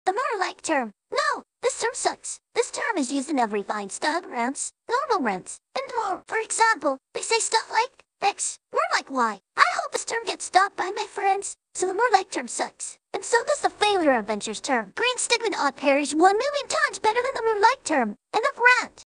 The more-like term. No, this term sucks. This term is used in every Fine-style rants, normal rants, and more. For example, they say stuff like X, more like Y. I hope this term gets stopped by my friends. So the more-like term sucks. And so does the failure adventures term. Green stick with odd parish 1,000,000 times better than the more-like term. End of rant.